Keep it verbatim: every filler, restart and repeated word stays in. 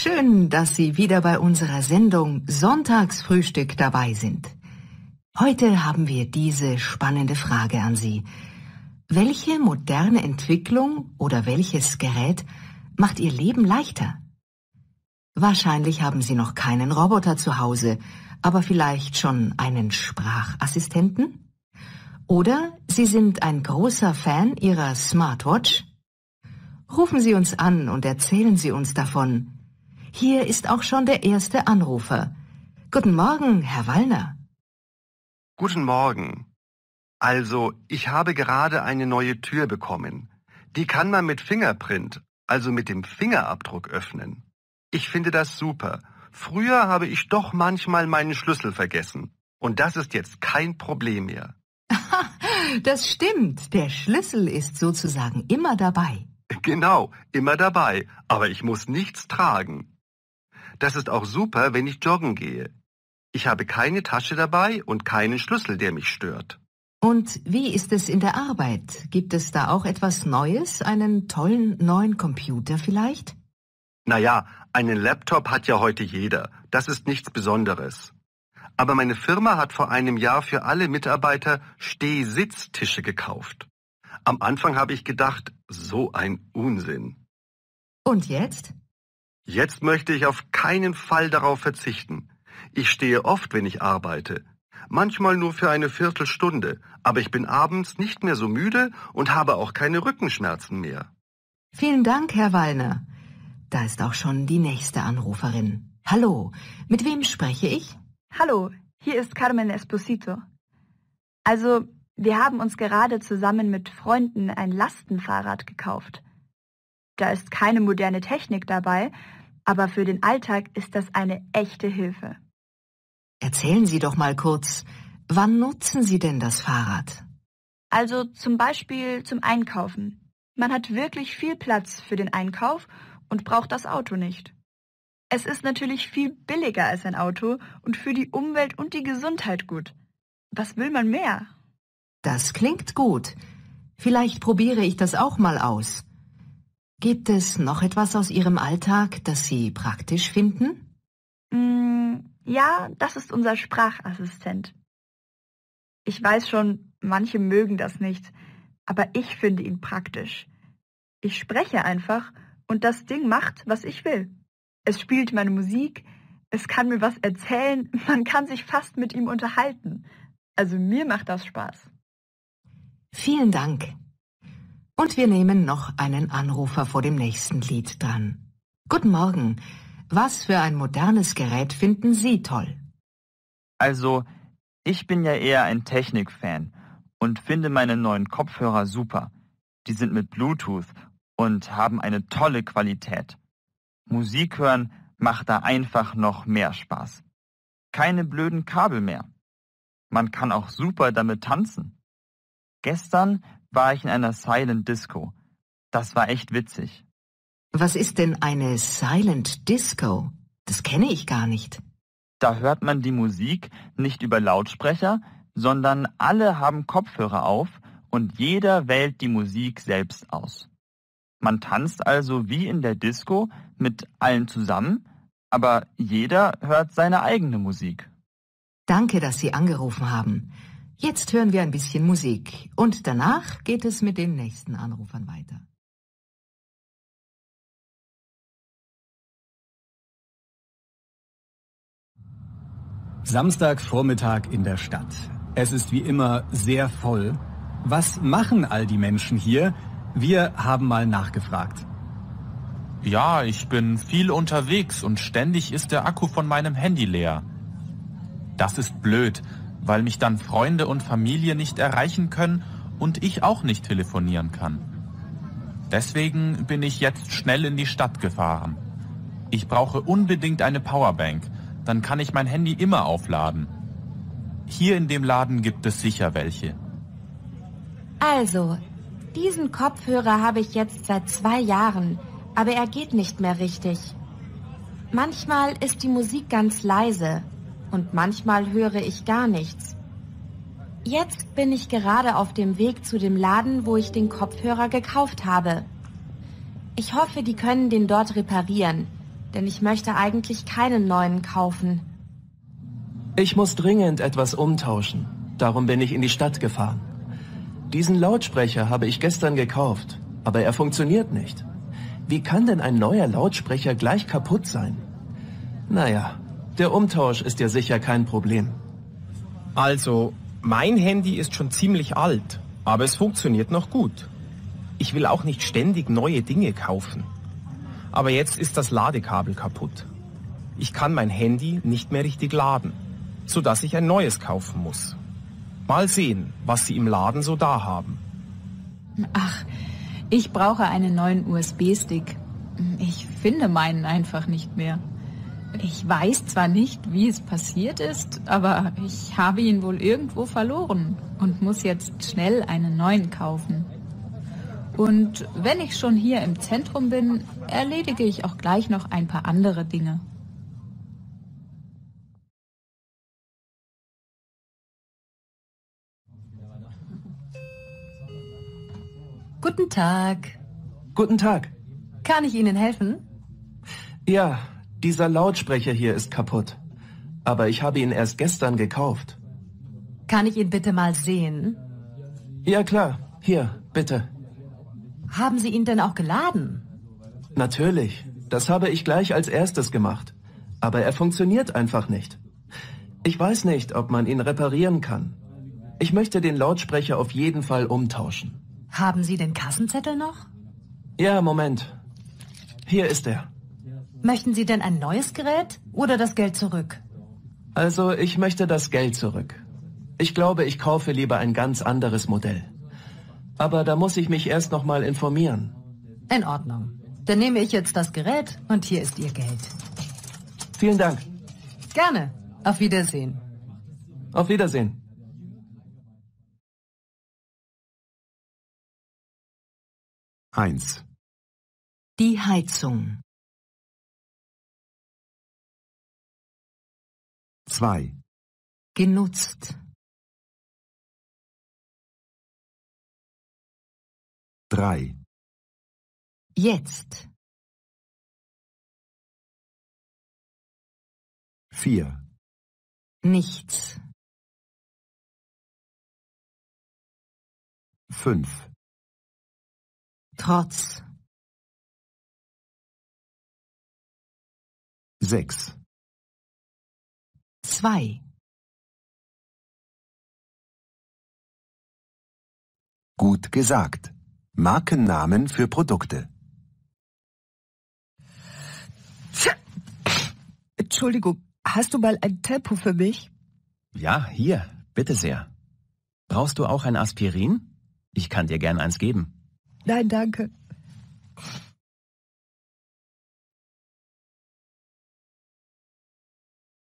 Schön, dass Sie wieder bei unserer Sendung Sonntagsfrühstück dabei sind. Heute haben wir diese spannende Frage an Sie. Welche moderne Entwicklung oder welches Gerät macht Ihr Leben leichter? Wahrscheinlich haben Sie noch keinen Roboter zu Hause, aber vielleicht schon einen Sprachassistenten? Oder Sie sind ein großer Fan Ihrer Smartwatch? Rufen Sie uns an und erzählen Sie uns davon. Hier ist auch schon der erste Anrufer. Guten Morgen, Herr Wallner. Guten Morgen. Also, ich habe gerade eine neue Tür bekommen. Die kann man mit Fingerprint, also mit dem Fingerabdruck öffnen. Ich finde das super. Früher habe ich doch manchmal meinen Schlüssel vergessen. Und das ist jetzt kein Problem mehr. Das stimmt. Der Schlüssel ist sozusagen immer dabei. Genau, immer dabei. Aber ich muss nichts tragen. Das ist auch super, wenn ich joggen gehe. Ich habe keine Tasche dabei und keinen Schlüssel, der mich stört. Und wie ist es in der Arbeit? Gibt es da auch etwas Neues? Einen tollen neuen Computer vielleicht? Naja, einen Laptop hat ja heute jeder. Das ist nichts Besonderes. Aber meine Firma hat vor einem Jahr für alle Mitarbeiter Steh-Sitz-Tische gekauft. Am Anfang habe ich gedacht, so ein Unsinn. Und jetzt? Jetzt möchte ich auf keinen Fall darauf verzichten. Ich stehe oft, wenn ich arbeite. Manchmal nur für eine Viertelstunde, aber ich bin abends nicht mehr so müde und habe auch keine Rückenschmerzen mehr. Vielen Dank, Herr Wallner. Da ist auch schon die nächste Anruferin. Hallo, mit wem spreche ich? Hallo, hier ist Carmen Esposito. Also, wir haben uns gerade zusammen mit Freunden ein Lastenfahrrad gekauft. Da ist keine moderne Technik dabei, aber für den Alltag ist das eine echte Hilfe. Erzählen Sie doch mal kurz, wann nutzen Sie denn das Fahrrad? Also zum Beispiel zum Einkaufen. Man hat wirklich viel Platz für den Einkauf und braucht das Auto nicht. Es ist natürlich viel billiger als ein Auto und für die Umwelt und die Gesundheit gut. Was will man mehr? Das klingt gut. Vielleicht probiere ich das auch mal aus. Gibt es noch etwas aus Ihrem Alltag, das Sie praktisch finden? Mm, ja, das ist unser Sprachassistent. Ich weiß schon, manche mögen das nicht, aber ich finde ihn praktisch. Ich spreche einfach und das Ding macht, was ich will. Es spielt meine Musik, es kann mir was erzählen, man kann sich fast mit ihm unterhalten. Also mir macht das Spaß. Vielen Dank. Und wir nehmen noch einen Anrufer vor dem nächsten Lied dran. Guten Morgen. Was für ein modernes Gerät finden Sie toll? Also, ich bin ja eher ein Technik-Fan und finde meine neuen Kopfhörer super. Die sind mit Bluetooth und haben eine tolle Qualität. Musik hören macht da einfach noch mehr Spaß. Keine blöden Kabel mehr. Man kann auch super damit tanzen. Gestern war ich in einer Silent Disco. Das war echt witzig. Was ist denn eine Silent Disco? Das kenne ich gar nicht. Da hört man die Musik nicht über Lautsprecher, sondern alle haben Kopfhörer auf und jeder wählt die Musik selbst aus. Man tanzt also wie in der Disco mit allen zusammen, aber jeder hört seine eigene Musik. Danke, dass Sie angerufen haben. Jetzt hören wir ein bisschen Musik und danach geht es mit den nächsten Anrufern weiter. Samstagsvormittag in der Stadt. Es ist wie immer sehr voll. Was machen all die Menschen hier? Wir haben mal nachgefragt. Ja, ich bin viel unterwegs und ständig ist der Akku von meinem Handy leer. Das ist blöd, weil mich dann Freunde und Familie nicht erreichen können und ich auch nicht telefonieren kann. Deswegen bin ich jetzt schnell in die Stadt gefahren. Ich brauche unbedingt eine Powerbank, dann kann ich mein Handy immer aufladen. Hier in dem Laden gibt es sicher welche. Also, diesen Kopfhörer habe ich jetzt seit zwei Jahren, aber er geht nicht mehr richtig. Manchmal ist die Musik ganz leise und manchmal höre ich gar nichts. Jetzt bin ich gerade auf dem Weg zu dem Laden, wo ich den Kopfhörer gekauft habe. Ich hoffe, die können den dort reparieren. denn ich möchte eigentlich keinen neuen kaufen. Ich muss dringend etwas umtauschen. Darum bin ich in die Stadt gefahren. Diesen Lautsprecher habe ich gestern gekauft, aber er funktioniert nicht. Wie kann denn ein neuer Lautsprecher gleich kaputt sein? Naja, der Umtausch ist ja sicher kein Problem. Also, mein Handy ist schon ziemlich alt, aber es funktioniert noch gut. Ich will auch nicht ständig neue Dinge kaufen. Aber jetzt ist das Ladekabel kaputt. Ich kann mein Handy nicht mehr richtig laden, sodass ich ein neues kaufen muss. Mal sehen, was sie im Laden so da haben. Ach, ich brauche einen neuen U S B-Stick. Ich finde meinen einfach nicht mehr. Ich weiß zwar nicht, wie es passiert ist, aber ich habe ihn wohl irgendwo verloren und muss jetzt schnell einen neuen kaufen. Und wenn ich schon hier im Zentrum bin, erledige ich auch gleich noch ein paar andere Dinge. Guten Tag. Guten Tag. Kann ich Ihnen helfen? Ja, dieser Lautsprecher hier ist kaputt. Aber ich habe ihn erst gestern gekauft. Kann ich ihn bitte mal sehen? Ja klar, hier, bitte. Haben Sie ihn denn auch geladen? Natürlich, das habe ich gleich als erstes gemacht. Aber er funktioniert einfach nicht. Ich weiß nicht, ob man ihn reparieren kann. Ich möchte den Lautsprecher auf jeden Fall umtauschen. Haben Sie den Kassenzettel noch? Ja, Moment. Hier ist er. Möchten Sie denn ein neues Gerät oder das Geld zurück? Also, ich möchte das Geld zurück. Ich glaube, ich kaufe lieber ein ganz anderes Modell. Aber da muss ich mich erst noch mal informieren. In Ordnung. Dann nehme ich jetzt das Gerät und hier ist Ihr Geld. Vielen Dank. Gerne. Auf Wiedersehen. Auf Wiedersehen. Eins. Die Heizung. Zwei. Genutzt. Drei. Jetzt. Vier. Nichts. Fünf. Trotz. Sechs. Zwei. Gut gesagt. Markennamen für Produkte. Entschuldigung, hast du mal ein Tempo für mich? Ja, hier, bitte sehr. Brauchst du auch ein Aspirin? Ich kann dir gern eins geben. Nein, danke.